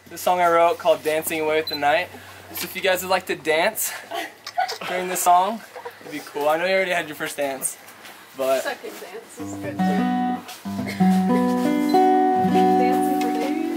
This song I wrote called Dancing Away with the Night. So if you guys would like to dance during this song, it'd be cool. I know you already had your first dance, but second dance is good too. Dancing for days.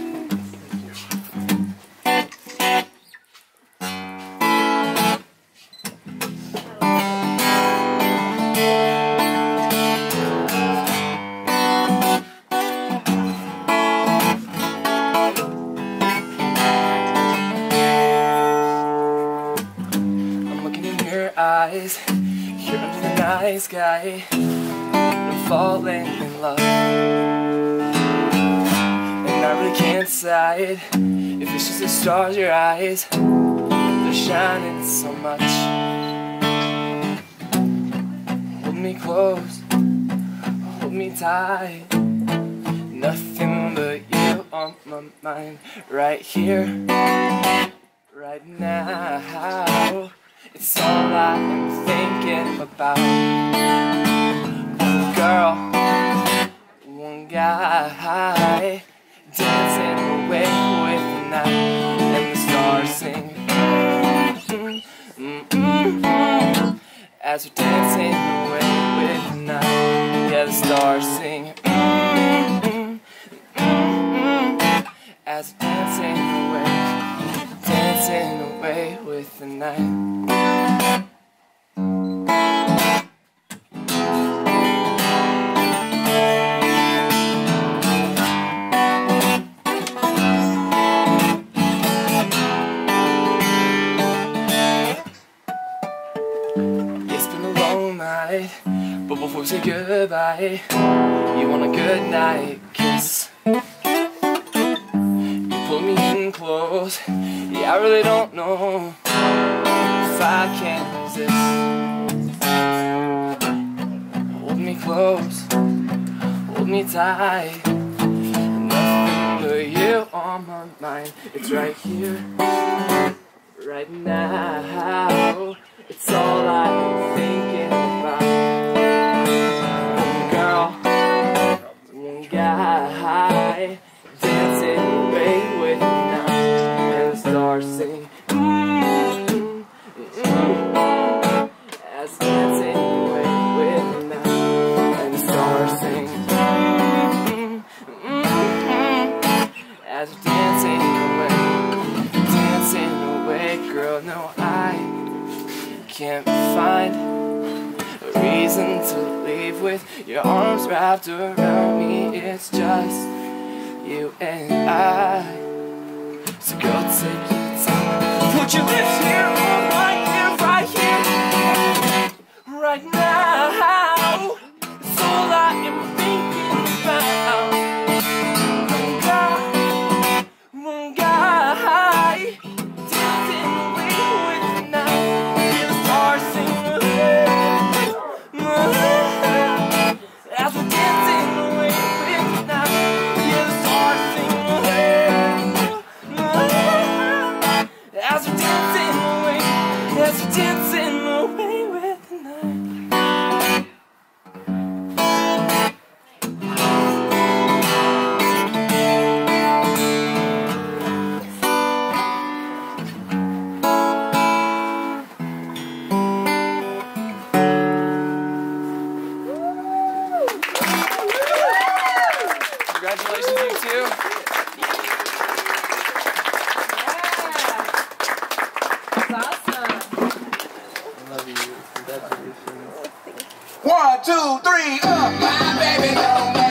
Eyes, you're under the night sky, I'm falling in love, and I really can't decide if it's just the stars in your eyes, they're shining so much. Hold me close, hold me tight, nothing but you on my mind, right here, right now. It's all I'm thinking about. One girl, one guy, dancing away with the night, and the stars sing. As we're dancing away with the night, yeah, the stars sing. As we're dancing away with the night. But before we say goodbye, you want a good night kiss. You pull me in close. Yeah, I really don't know if I can resist. Hold me close, hold me tight, nothing but you on my mind. It's right here, right now. It's all I'm thinking about. One girl, one guy, dancing away with the night, and the stars sing. As dancing away with the night, and the stars sing. As dancing away, girl, no, I can't find a reason to leave with your arms wrapped around me. It's just you and I. So go take your time. Put your lips here, on right here, right now. It's all I am thinking about. One guy, dancing away with the night. As we're dancing away with the night, yeah, the stars sing. As we're dancing away with the night. Congratulations, you two. Yeah. That's awesome. I love you. Congratulations. 1, 2, 3, up. My baby don't